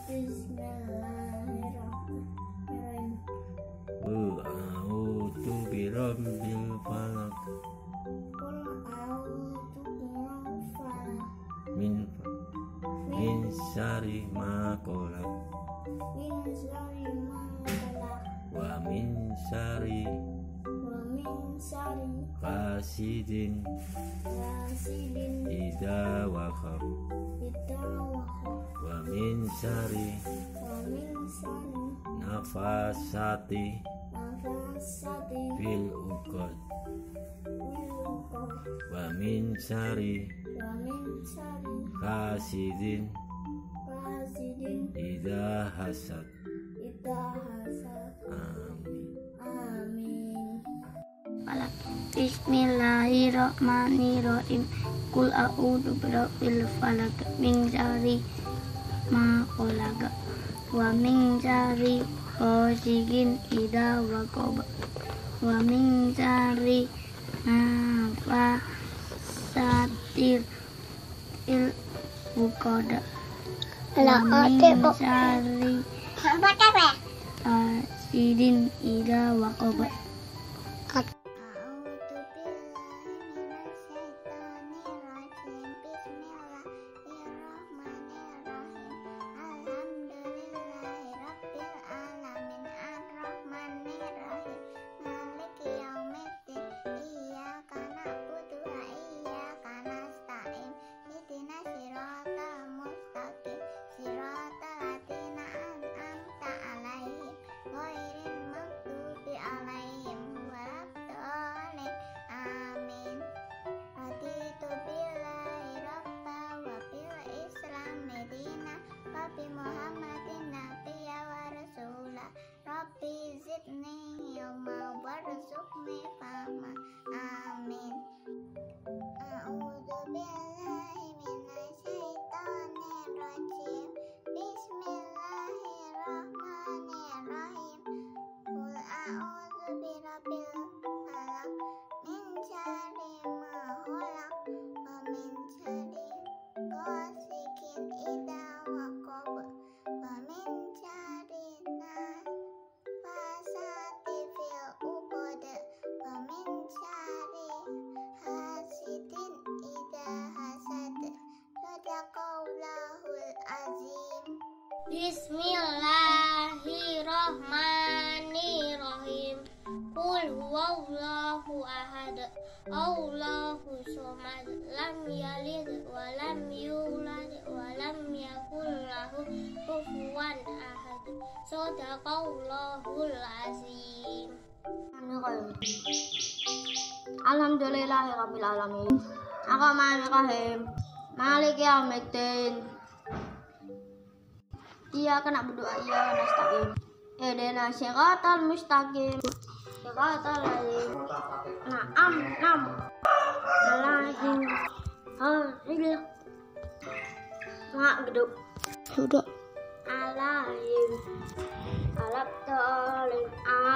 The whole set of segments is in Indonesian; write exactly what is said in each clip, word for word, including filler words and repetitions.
Bismillahirrahmanirrahim. Qul a'udzu birabbil falaq. Qul a'udzu birabbil falaq. Min min syarri ma khalaq. Min syarri ma khalaq. Wa min syarri Wa min syarri Hasidin hasidin idza waqab. idza waqab. Wa min syarri Wa min syarri nafasati nafasati fil uqad. fil uqad. Wa min syarri Wa min syarri hasidin hasidin idza hasad. idza hasad. Amin. Amin. Bismillahirrahmanirrahim. Qul a'udzu birabbil falaq min syarri ma khalaq wa min syarri ghasiqin idza waqab wa min syarri nafasatil fil uqad wa min syarri hasidin idza waqab. Bismillahirrahmanirrahim. Qul huwallahu ahad. Allahu somad. Lam yalid wa lam yulad wa lam yakul lahu kufuwan ahad. Shadaqallahul azim. Alhamdulillahirabbil alamin. Arrahmanirrahim. Maliki yaumiddin. Iyyaka na'budu wa iyyaka nasta'in. Ihdinas siratal mustaqim. Siratal ladzina an'amta 'alaihim ghairil maghdubi sudah alaihim waladdallin.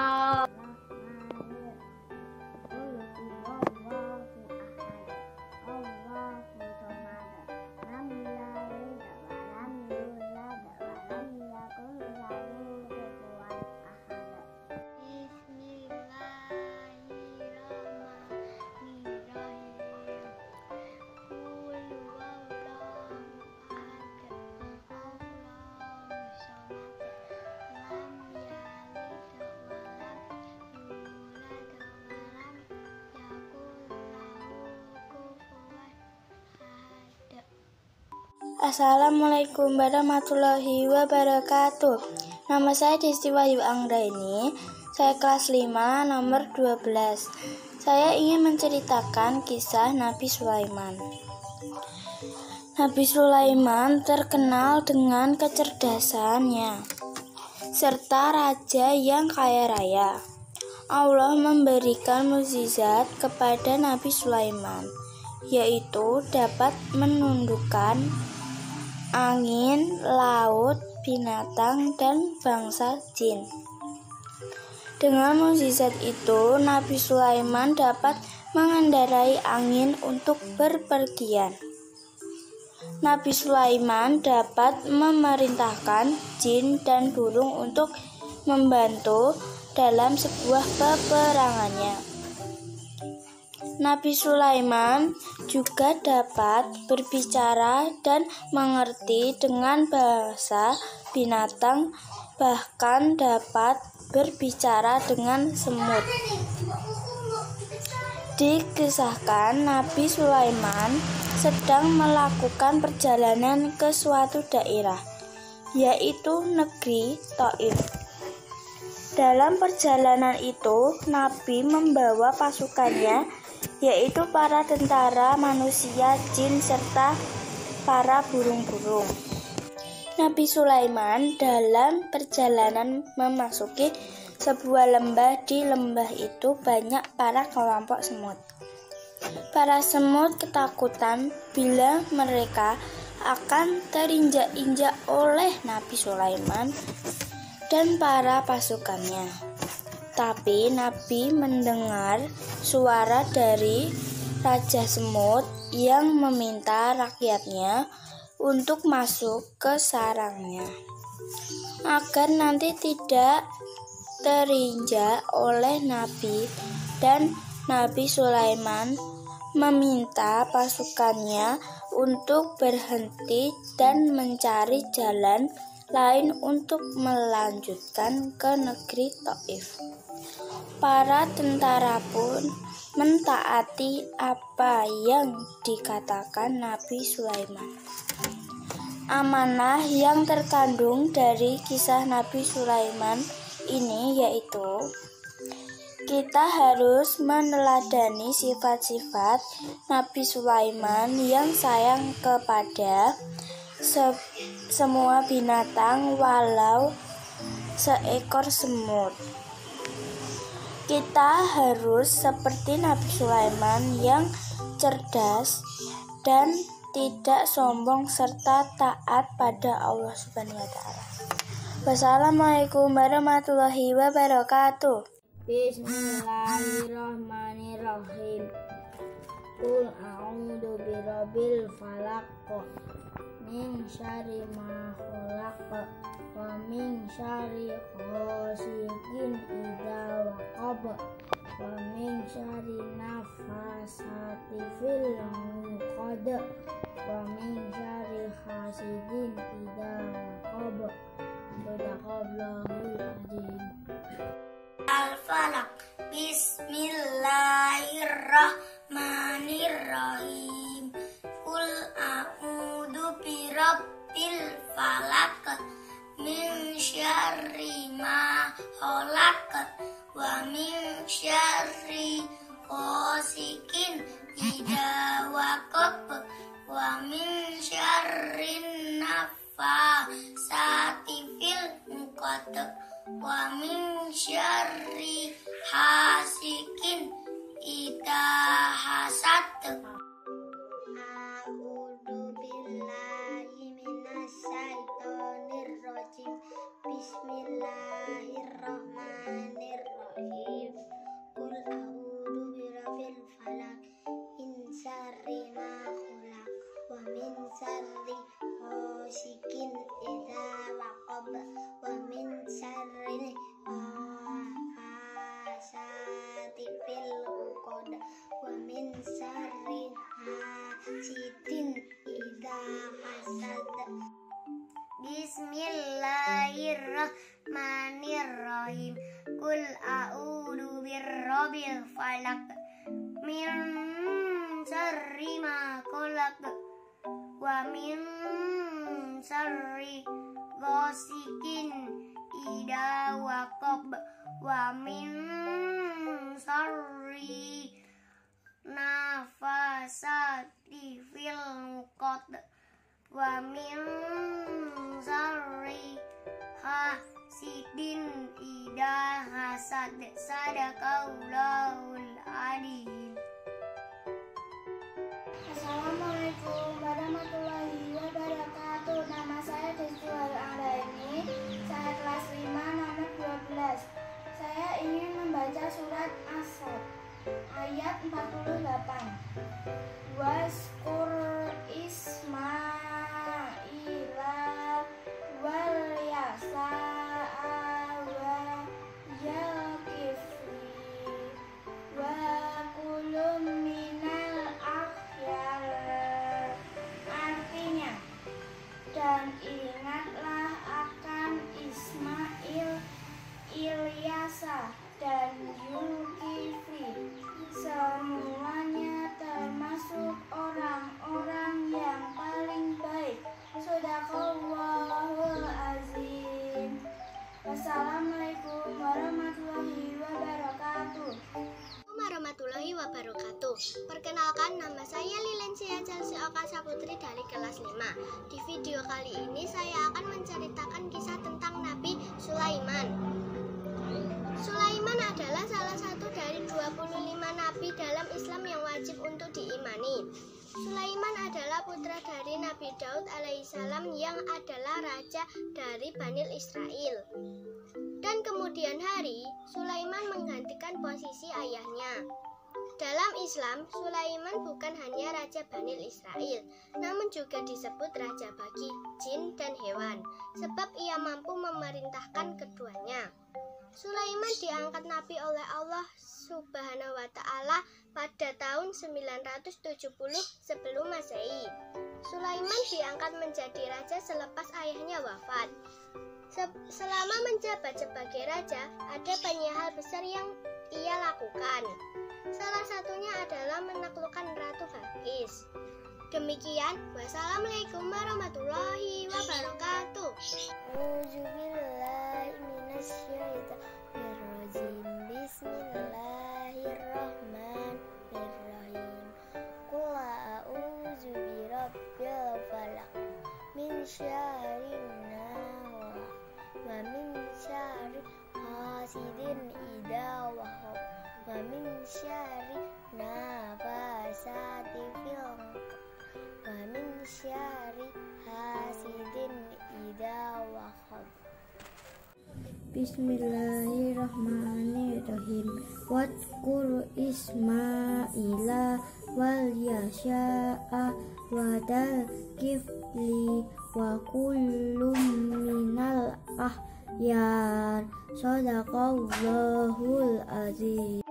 Assalamualaikum warahmatullahi wabarakatuh. Nama saya Desti Wahyu Anggraini. Saya kelas lima nomor dua belas. Saya ingin menceritakan kisah Nabi Sulaiman. Nabi Sulaiman terkenal dengan kecerdasannya serta raja yang kaya raya. Allah memberikan mukjizat kepada Nabi Sulaiman, yaitu dapat menundukkan angin, laut, binatang, dan bangsa jin. Dengan mukjizat itu, Nabi Sulaiman dapat mengendarai angin untuk berpergian. Nabi Sulaiman dapat memerintahkan jin dan burung untuk membantu dalam sebuah peperangannya. Nabi Sulaiman juga dapat berbicara dan mengerti dengan bahasa binatang, bahkan dapat berbicara dengan semut. Dikisahkan Nabi Sulaiman sedang melakukan perjalanan ke suatu daerah, yaitu negeri Thaif. Dalam perjalanan itu, Nabi membawa pasukannya, yaitu para tentara, manusia, jin, serta para burung-burung. Nabi Sulaiman dalam perjalanan memasuki sebuah lembah. Di lembah itu banyak para kelompok semut. Para semut ketakutan bila mereka akan terinjak-injak oleh Nabi Sulaiman dan para pasukannya. Tapi Nabi mendengar suara dari Raja Semut yang meminta rakyatnya untuk masuk ke sarangnya agar nanti tidak terinjak oleh Nabi, dan Nabi Sulaiman meminta pasukannya untuk berhenti dan mencari jalan lain untuk melanjutkan ke negeri Thaif. Para tentara pun mentaati apa yang dikatakan Nabi Sulaiman. Amanah yang terkandung dari kisah Nabi Sulaiman ini yaitu kita harus meneladani sifat-sifat Nabi Sulaiman yang sayang kepada se semua binatang walau seekor semut. Kita harus seperti Nabi Sulaiman yang cerdas dan tidak sombong serta taat pada Allah Subhanahu wa taala. Wassalamualaikum warahmatullahi wabarakatuh. Bismillahirrahmanirrahim. Qul a'udzu birabbil falaq min syarri ma khalaq wa min syarri ghasiqin idza waqab wa min syarri nafasati fil 'uqad wa min syarri hasidin idza waqab. Sadaqallahul azim. Al-Falaq. Bismillahirrahmanirrahim. Qul a'udzu birabbil falaq min syarri ma khalaq wa min syarri ghasiqin idza waqab wa min syarri nafasati fil 'uqad wa min syarri hasikin idza hasad. A'udzu billahi minasyaitonir rajim. Bismillahirrahmanirrahim. Qul a'udzu birabbil falaq min syarri ma khalaq wa min syarri ghasikin idza waqab wa min syarri hasati fil 'uqad wa min syarri hasidin idza hasad. Bismillahirrahmanirrahim. Qul a'udzu birabbil falaq min syarri ma khalaq wa min syarri ghasikin idza waqab wa min syarri nafasati fil 'uqad wa min syarri hasidin idza hasad. Sadaqallahul alim. Assalamualaikum warahmatullahi wabarakatuh. Nama saya Desti Wahyu Anggraini. Saya kelas lima nomor dua belas. Saya ingin membaca surat As-Sadd ayat empat puluh delapan. Waskur isma Dan ingatlah akan Ismail, Ilyasa, dan Zulkifli. Semuanya termasuk orang-orang yang paling baik. Shadaqallahul azim. Wassalamualaikum warahmatullahi wabarakatuh. Warahmatullahi wabarakatuh. Perkenalkan, nama saya Lilensia Chelsea Okasa Putri dari kelas lima. Di video kali ini saya akan menceritakan kisah tentang Nabi Sulaiman. Sulaiman adalah salah satu dari dua puluh lima nabi dalam Islam yang wajib untuk diimani. Sulaiman adalah putra dari Nabi Daud alaihissalam yang adalah raja dari Bani Israel. Dan kemudian hari, Sulaiman menggantikan posisi ayahnya. Dalam Islam, Sulaiman bukan hanya raja Bani Israel, namun juga disebut raja bagi jin dan hewan, sebab ia mampu memerintahkan keduanya. Sulaiman diangkat nabi oleh Allah Subhanahu wa Ta'ala pada tahun sembilan ratus tujuh puluh sebelum Masehi. Sulaiman diangkat menjadi raja selepas ayahnya wafat. Selama menjabat sebagai raja, ada banyak hal besar yang ia lakukan. Salah satunya adalah menaklukkan Ratu Balqis. Demikian, wassalamualaikum warahmatullahi wabarakatuh. Bismillahirrahmanirrahim. Qul a'udzu birabbil falaq min syarri wa min syarri hasidin idza waqab wa min syarri nafasati fil wa min syarri hasidin idza waqab. Bismillahirrahmanirrahim. Wadkur Ismaila wal Yasha'a wa dal kifli wa kullum minal ahyar. Shadaqallahul azim.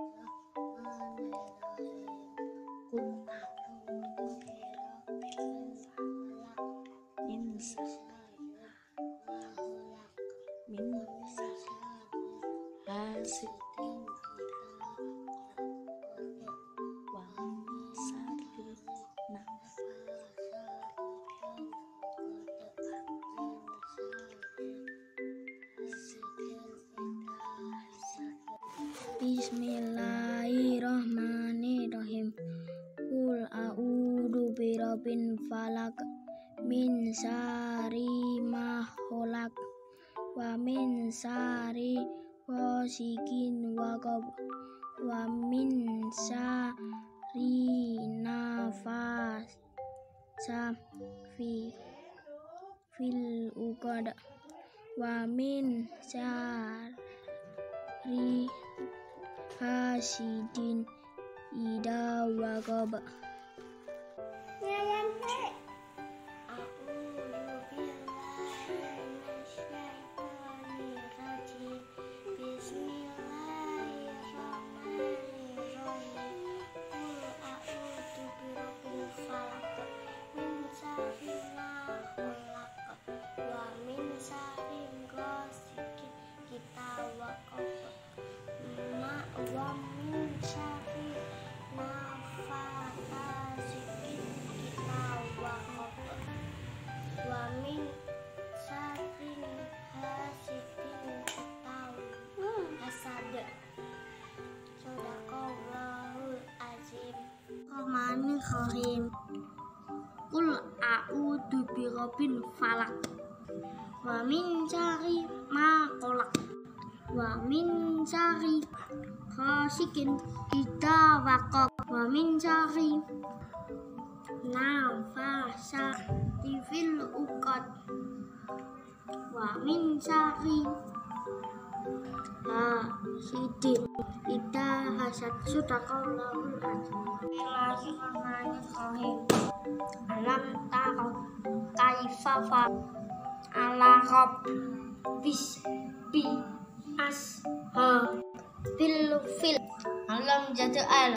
Bismillahirrahmanirrahim. Qul a'udzu birabbil falaq min syarri ma khalaq wa min syarri ghasiqin waqab wa min syarri nafasa fi fil uqad wa min syarri hasidin idza waqab. Bismillahirrahmanirrahim. Qul a'udzu birabbil falaq wa min syarri ma khalaq wa min syarri ghasiqin idza waqab wa min syarri nafasati fil uqad wa min syarri hasidin idza hasad. Shadaqallahul azim. Bismillahirrahmanirrahim. Alam tara kaifa ala rabbis bi ashab bil fil alam jada'al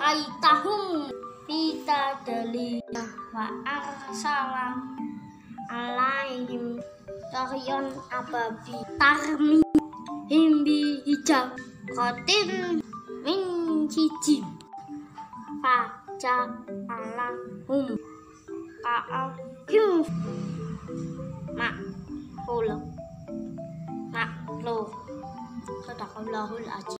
aitahum fi tadli wa arsala alaihim tahyon ababi tarmi himbi hijab kotin min cijim faja alahum ka'ahim makhluk makhluk sadaqallahul azim.